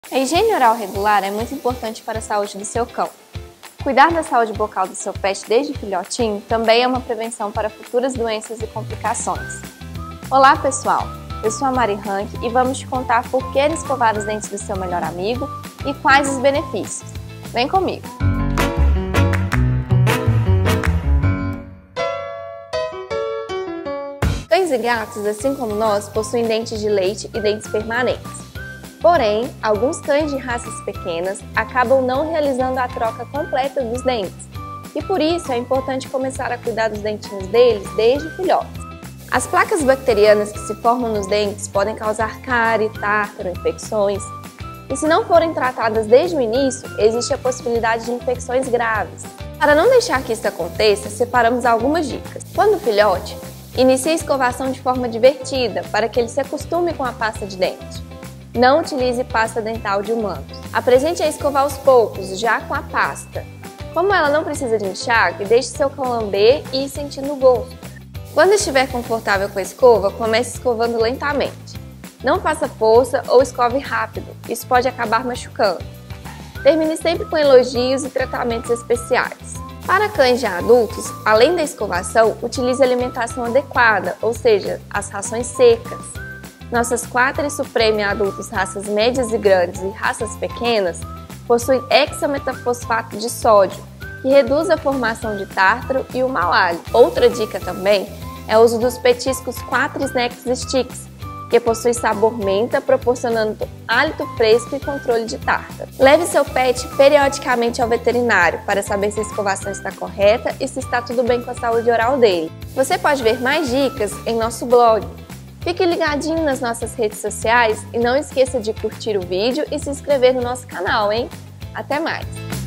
A higiene oral regular é muito importante para a saúde do seu cão. Cuidar da saúde bucal do seu pet desde filhotinho também é uma prevenção para futuras doenças e complicações. Olá pessoal, eu sou a Mari Rank e vamos te contar por que escovar os dentes do seu melhor amigo e quais os benefícios. Vem comigo! Cães e gatos, assim como nós, possuem dentes de leite e dentes permanentes. Porém, alguns cães de raças pequenas acabam não realizando a troca completa dos dentes, e por isso é importante começar a cuidar dos dentinhos deles desde filhotes. As placas bacterianas que se formam nos dentes podem causar cárie, tártaro, infecções, e se não forem tratadas desde o início, existe a possibilidade de infecções graves. Para não deixar que isso aconteça, separamos algumas dicas. Quando filhote, inicie a escovação de forma divertida para que ele se acostume com a pasta de dente. Não utilize pasta dental de humanos. Apresente a escovar aos poucos, já com a pasta. Como ela não precisa de enxágue, deixe seu cão lamber e ir sentindo o gosto. Quando estiver confortável com a escova, comece escovando lentamente. Não faça força ou escove rápido, isso pode acabar machucando. Termine sempre com elogios e tratamentos especiais. Para cães já adultos, além da escovação, utilize alimentação adequada, ou seja, as rações secas. Nossas Quattro e Supreme adultos, raças médias e grandes e raças pequenas, possuem hexametafosfato de sódio, que reduz a formação de tártaro e o mau hálito. Outra dica também é o uso dos petiscos Quattro Snacks Sticks, que possui sabor menta, proporcionando hálito fresco e controle de tártaro. Leve seu pet periodicamente ao veterinário para saber se a escovação está correta e se está tudo bem com a saúde oral dele. Você pode ver mais dicas em nosso blog. Fique ligadinho nas nossas redes sociais e não esqueça de curtir o vídeo e se inscrever no nosso canal, hein? Até mais!